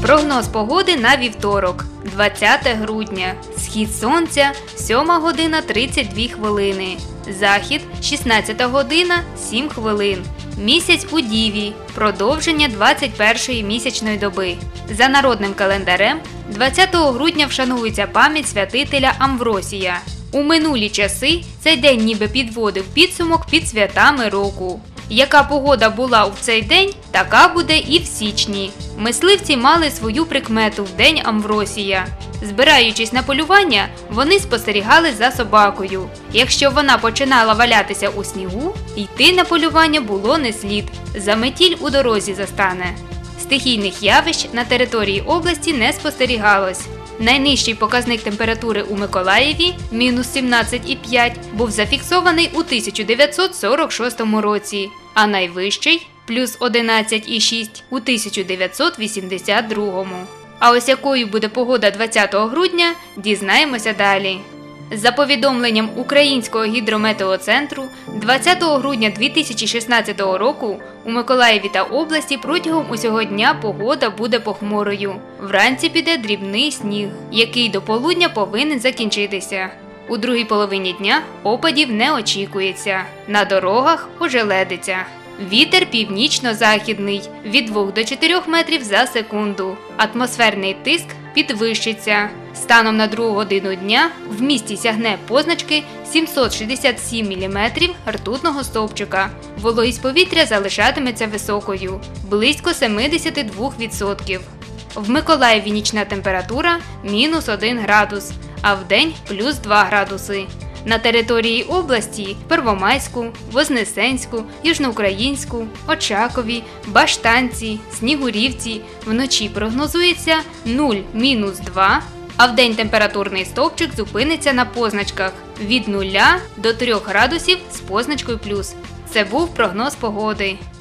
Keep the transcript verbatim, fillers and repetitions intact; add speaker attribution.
Speaker 1: Прогноз погоди на вівторок, двадцяте грудня. Схід сонця – сьома година тридцять дві хвилини. Захід – шістнадцята година сім хвилин. Місяць у Діві. Продовження двадцять першої місячної доби. За народним календарем двадцятого грудня вшанується пам'ять святителя Амвросія. У минулі часи цей день ніби підводив підсумок під святами року. Яка погода була у цей день, така буде і в січні. Мисливці мали свою прикмету в день Амвросія. Збираючись на полювання, вони спостерігали за собакою. Якщо вона починала валятися у снігу, йти на полювання було не слід. Заметіль у дорозі застане. Стихійних явищ на території області не спостерігалось. Найнижчий показник температури у Миколаєві – мінус сімнадцять і п'ять був зафіксований у тисяча дев'ятсот сорок шостому році, а найвищий – плюс одинадцять і шість у тисяча дев'ятсот вісімдесят другому. А ось якою буде погода двадцятого грудня – дізнаємося далі. За повідомленням Українського гідрометеоцентру, двадцятого грудня дві тисячі шістнадцятого року у Миколаєві та області протягом усього дня погода буде похмурою. Вранці піде дрібний сніг, який до полудня повинен закінчитися. У другій половині дня опадів не очікується. На дорогах ожеледиться. Вітер північно-західний від двох до чотирьох метрів за секунду. Атмосферний тиск підвищиться. Станом на другу годину дня в місті сягне позначки сімсот шістдесят сім міліметрів ртутного стовпчика. Вологість повітря залишатиметься високою – близько сімдесят два відсотки. В Миколаєві нічна температура – мінус один градус, а вдень – плюс два градуси. На території області – Первомайську, Вознесенську, Южноукраїнську, Очакові, Баштанці, Снігурівці вночі прогнозується нуль – мінус два, а вдень температурний стовпчик зупиниться на позначках від нуля до трьох градусів з позначкою плюс. Це був прогноз погоди.